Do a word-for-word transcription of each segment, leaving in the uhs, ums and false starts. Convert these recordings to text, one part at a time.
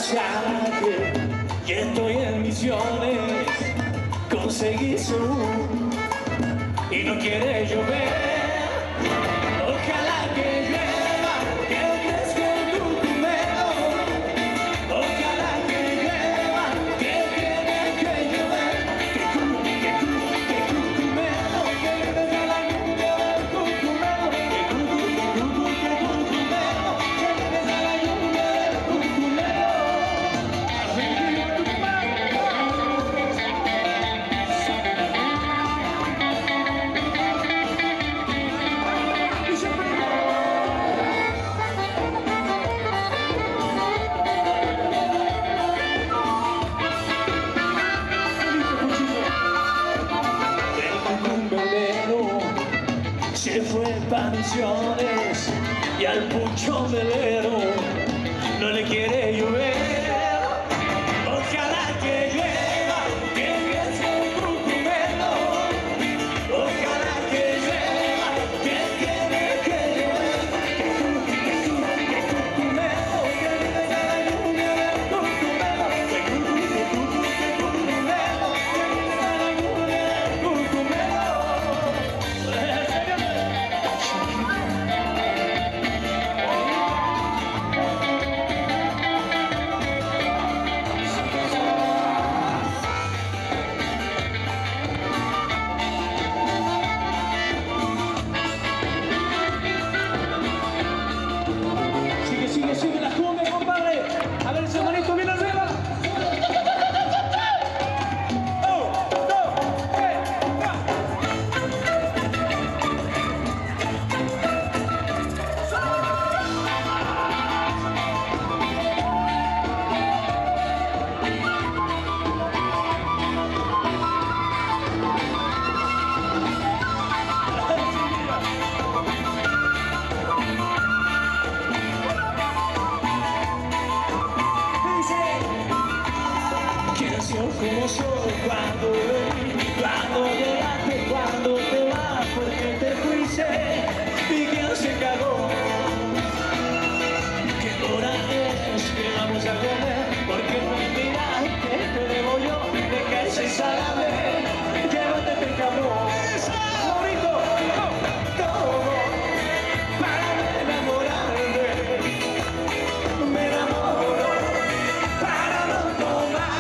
calle y estoy en misiones. Conseguí su y no quiere llover. Ojalá que llueva, que crezca el cucumero. Ojalá que llueva, que tiene que llover. Que cu, que cu, que cucumero, que crezca la lluvia del cucumero. Que cu, que cu, que cucumero, que crezca la lluvia del cucumero. Se fue pa' misiones y al pucho velero no le quiere llover. Ojalá que llueva, que crezca el cucumero. Ojalá que llueva, que tiene que llover. Que cu, que cu, que cucumero, que crezca la lluvia del cucumero. Que cu, que cu, que cucumero, que crezca la lluvia del cucumero. Sigue, sigue, sigue la cumbia, compadre. A ver ese manito bien arriba. Oh, dos, tres, cuatro. Como soy cuando cuando llegaste, cuando te vas, porque te fuiste y quién se cagó. ¿Qué hora es? ¿Qué vamos a comer? Porque no miras que te debo yo de que se salame. Llévate este cabrón. Favorito, todo para enamorarme. Me enamoro para no tomar.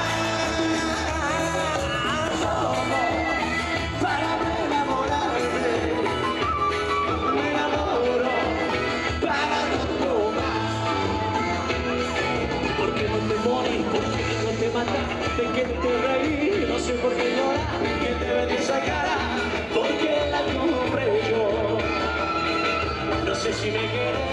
De que te reí, no sé por qué llora, que te ven esa cara, porque la compré yo. No sé si me quieres.